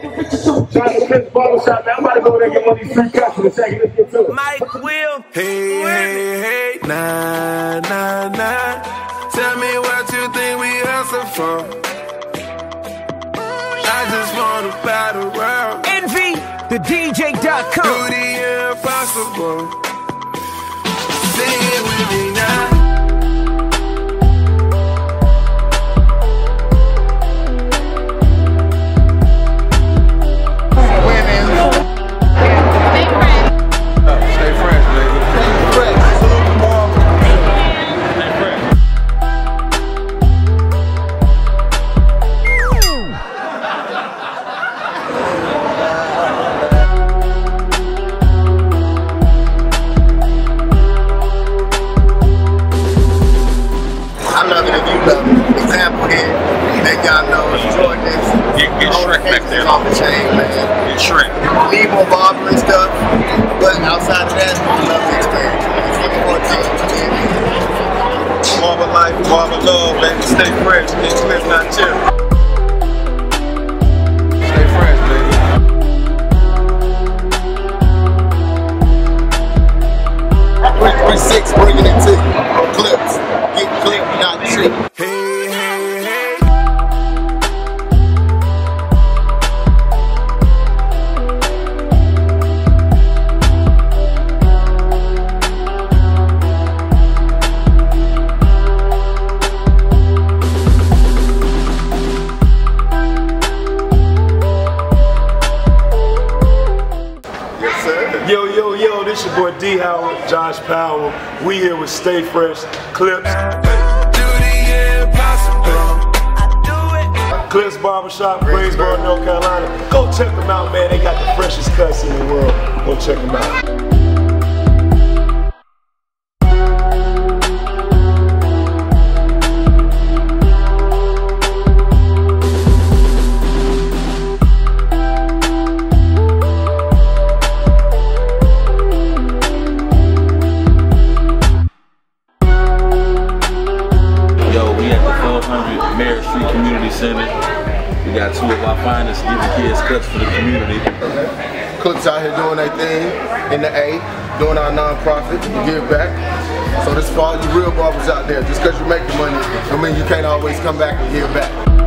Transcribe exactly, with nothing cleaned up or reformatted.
Clips Barbershop, man. I'm about to go there and get one of these free cuts for the second. Let's get to it. Mike Will. Hey, hey, hey, nah, nah, nah. Tell me what you think we hustle for. I just wanna battle world. Envy, the D J dot com. Do the impossible. Sing it with me now. Example here, let y'all know Jordan's Get, get Shrek back there. Off the chain, man. Get Shrek. Leave on barber and stuff, but outside of that, we love the experience. Marble life, marble love, baby. Stay fresh. Get Clips not chill. Stay fresh, baby. three three six bringing it to you. Clips. Get clipped, not chill. Hey, hey, hey. Yes, sir. Yo, yo, yo, this your boy D Howard, Josh Powell. We here with Stay Fresh, Clips. Clips Barbershop, Greensboro, North Carolina. Go check them out, man. They got the freshest cuts in the world. Go check them out. Mary Street Community Center. We got two of our finest giving kids cuts for the community. Clips out here doing their thing in the A, doing our non-profit, give back. So this for all you real barbers out there. Just because you make the money, I mean you can't always come back and give back.